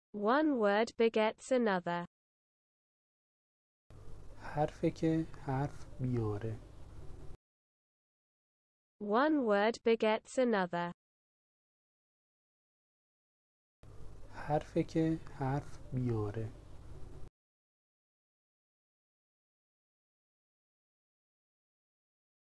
One word begets another. حرفه که حرف میاره. One word begets another. حرفه که حرف میاره.